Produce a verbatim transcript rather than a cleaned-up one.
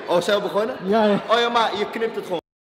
Oh, zijn we begonnen? Ja, ja. Oh ja, maar je knipt het gewoon.